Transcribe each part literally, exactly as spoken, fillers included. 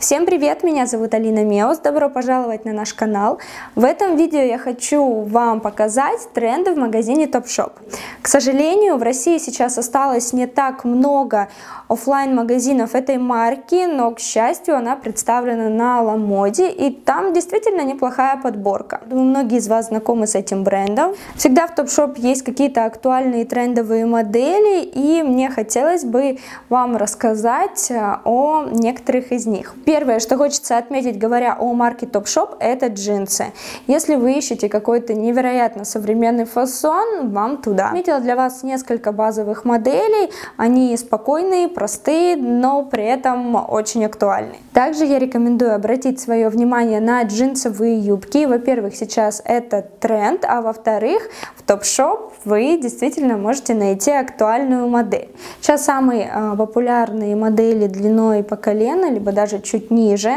Всем привет, меня зовут Алина Меус, добро пожаловать на наш канал. В этом видео я хочу вам показать тренды в магазине Topshop. К сожалению, в России сейчас осталось не так много офлайн магазинов этой марки, но, к счастью, она представлена на Ламоде, и там действительно неплохая подборка. Думаю, многие из вас знакомы с этим брендом. Всегда в Topshop есть какие-то актуальные трендовые модели, и мне хотелось бы вам рассказать о некоторых из них. Первое, что хочется отметить, говоря о марке Topshop, это джинсы. Если вы ищете какой-то невероятно современный фасон, вам туда. Отметила для вас несколько базовых моделей, они спокойные, простые, но при этом очень актуальны. Также я рекомендую обратить свое внимание на джинсовые юбки. Во-первых, сейчас это тренд, а во-вторых, в Topshop вы действительно можете найти актуальную модель. Сейчас самые э, популярные модели длиной по колено, либо даже чуть ниже.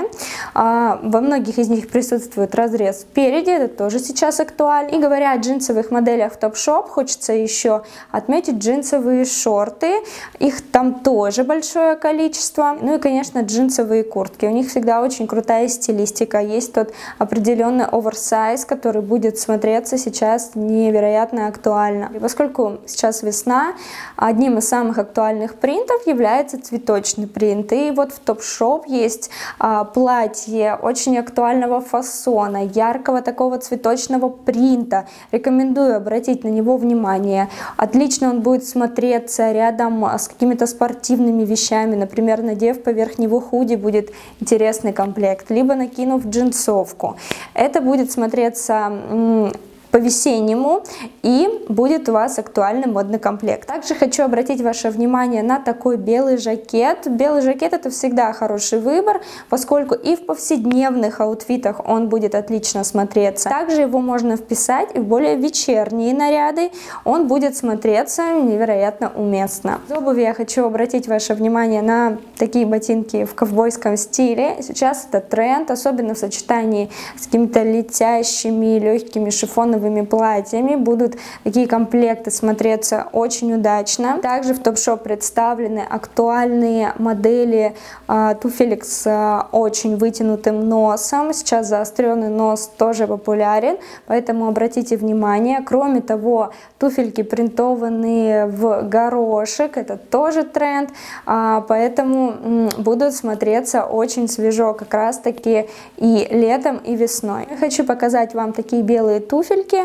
А, во многих из них присутствует разрез спереди, это тоже сейчас актуально. И говоря о джинсовых моделях в Topshop, хочется еще отметить джинсовые шорты. Их там тоже большое количество. Ну и, конечно, джинсовые куртки. У них всегда очень крутая стилистика. Есть тот определенный оверсайз, который будет смотреться сейчас невероятно актуально. И поскольку сейчас весна, одним из самых актуальных принтов является цветочный принт. И вот в Topshop есть а, платье очень актуального фасона, яркого такого цветочного принта. Рекомендую обратить на него внимание. Отлично он будет смотреться рядом с какими-то спортивными вещами. Например, надев поверх него худи, будет интересный комплект. Либо накинув джинсовку. Это будет смотреться по-весеннему и будет у вас актуальный модный комплект. Также хочу обратить ваше внимание на такой белый жакет. Белый жакет это всегда хороший выбор, поскольку и в повседневных аутфитах он будет отлично смотреться. Также его можно вписать и в более вечерние наряды, он будет смотреться невероятно уместно. Из обуви я хочу обратить ваше внимание на такие ботинки в ковбойском стиле. Сейчас это тренд, особенно в сочетании с какими-то летящими легкими шифоновыми платьями. Будут такие комплекты смотреться очень удачно. Также в Topshop представлены актуальные модели э, туфелек с э, очень вытянутым носом. Сейчас заостренный нос тоже популярен, поэтому обратите внимание. Кроме того, туфельки принтованные в горошек, это тоже тренд, э, поэтому э, будут смотреться очень свежо как раз таки и летом, и весной. Я хочу показать вам такие белые туфельки.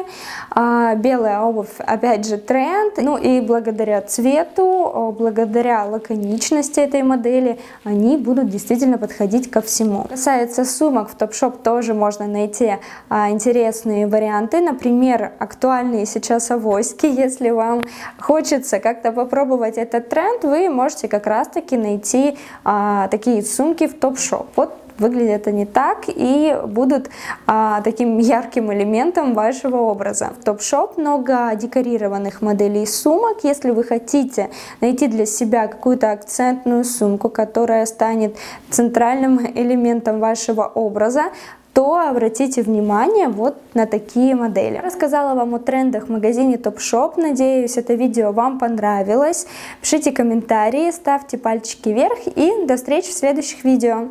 А, белая обувь, опять же, тренд. Ну и благодаря цвету, благодаря лаконичности этой модели, они будут действительно подходить ко всему. Касается сумок, в Topshop тоже можно найти а, интересные варианты. Например, актуальные сейчас авоськи. Если вам хочется как-то попробовать этот тренд, вы можете как раз таки найти а, такие сумки в Topshop. Вот выглядят они так и будут а, таким ярким элементом вашего образа. В Topshop много декорированных моделей сумок. Если вы хотите найти для себя какую-то акцентную сумку, которая станет центральным элементом вашего образа, то обратите внимание вот на такие модели. Я рассказала вам о трендах в магазине Topshop. Надеюсь, это видео вам понравилось. Пишите комментарии, ставьте пальчики вверх и до встречи в следующих видео.